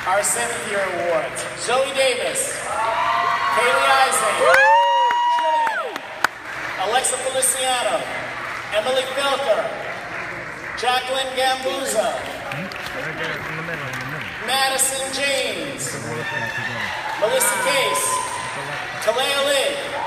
Our 7th year awards. Zoe Davis, Kayley Isaac, Alexa Feliciano, Emily Felker, Jacqueline Gambuza, Madison James, Melissa Case, Kalea Lee,